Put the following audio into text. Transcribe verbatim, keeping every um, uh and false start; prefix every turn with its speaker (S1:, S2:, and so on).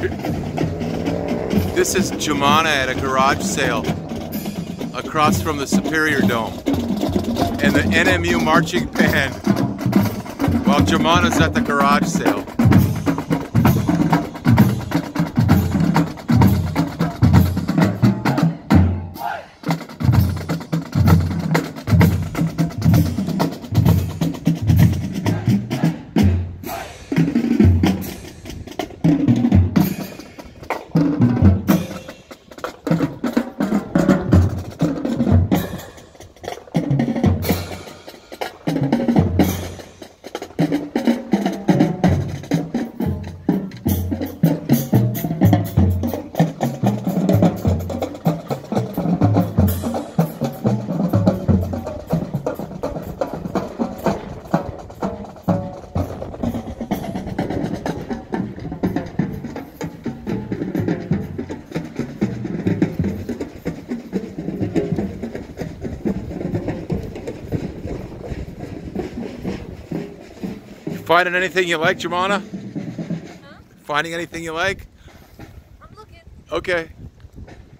S1: This is Joumana at a garage sale across from the Superior Dome, and the N M U Marching Band while Joumana's at the garage sale. Finding anything you like, Joumana?
S2: Huh?
S1: Finding anything you like?
S2: I'm looking.
S1: Okay.